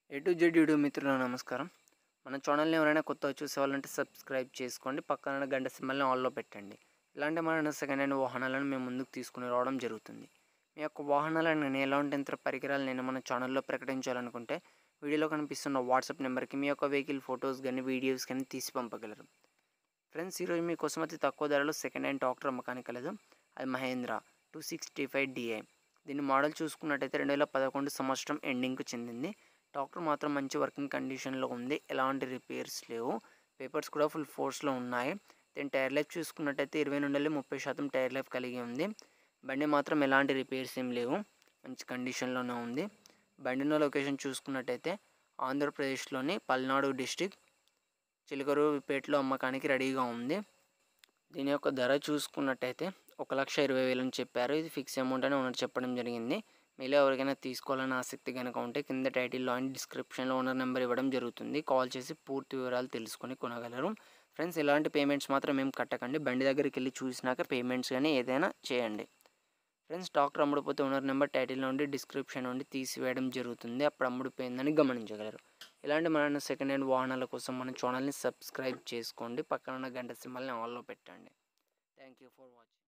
A to Z YouTube మిత్రులకు నమస్కారం. మన ఛానల్‌ని ఎవరైనా కొత్తగా చూసేవాళ్ళంటే సబ్స్క్రైబ్ చేసుకోండి. పక్కన ఉన్న గంట సింబల్‌ని ఆల్‌లో పెట్టండి. ఇలాంటి మన సెకండ్ హ్యాండ్ వాహనాలను మేము ముందుకు తీసుకొని రావడం జరుగుతుంది. మీ యొక్క వాహనాలను కానీ ఎలాంటి యంత్ర పరికరాలు నేను మన ఛానల్‌లో ప్రకటించాలనుకుంటే వీడియోలో కనిపిస్తున్న వాట్సాప్ నెంబర్‌కి మీ యొక్క వెహికల్ ఫోటోస్ కానీ వీడియోస్ కానీ తీసి పంపగలరు. ఫ్రెండ్స్, ఈరోజు మీకోసం అతి తక్కువ ధరలో సెకండ్ హ్యాండ్ ట్రాక్టర్ అమ్మకానికి కలదు. అది మహేంద్ర 265 DI. దీని మోడల్ చూసుకున్నట్టయితే 2011 సంవత్సరం ఎండింగ్కు చెందింది. ట్రాక్టర్ మాత్రం మంచి వర్కింగ్ కండిషన్లో ఉంది. ఎలాంటి రిపేర్స్ లేవు. పేపర్స్ కూడా ఫుల్ ఫోర్స్లో ఉన్నాయి. దీని టైర్ లైఫ్ చూసుకున్నట్టయితే 20 నుండి 30% టైర్ లైఫ్ కలిగి ఉంది. బండి మాత్రం ఎలాంటి రిపేర్స్ ఏం లేవు, మంచి కండిషన్లోనే ఉంది. బండిలో లొకేషన్ చూసుకున్నట్టయితే ఆంధ్రప్రదేశ్లోని పల్నాడు డిస్టిక్ చిలకరూరుపేటలో అమ్మకానికి రెడీగా ఉంది. దీని యొక్క ధర చూసుకున్నట్టయితే 1,20,000 అని చెప్పారు. ఇది ఫిక్స్ అమౌంట్ అని ఓనర్ చెప్పడం జరిగింది. మీలో ఎవరికైనా తీసుకోవాలని ఆసక్తి కనుక ఉంటే కింద టైటిల్లో అండ్ డిస్క్రిప్షన్లో ఓనర్ నెంబర్ ఇవ్వడం జరుగుతుంది. కాల్ చేసి పూర్తి వివరాలు తెలుసుకొని కొనగలరు. ఫ్రెండ్స్, ఇలాంటి పేమెంట్స్ మాత్రం మేము కట్టకండి. బండి దగ్గరికి వెళ్ళి చూసినాక పేమెంట్స్ కానీ ఏదైనా చేయండి. ఫ్రెండ్స్, ట్రాక్టర్ అమ్ముడుపోతే ఓనర్ నెంబర్ టైటిల్ నుండి డిస్క్రిప్షన్ నుండి తీసివేయడం జరుగుతుంది. అప్పుడు అమ్ముడుపోయిందని గమనించగలరు. ఇలాంటి మన సెకండ్ హ్యాండ్ వాహనాల కోసం మన ఛానల్ని సబ్స్క్రైబ్ చేసుకోండి. పక్కన ఉన్న గంట సింబల్ని ఆన్లో పెట్టండి. Thank you for watching.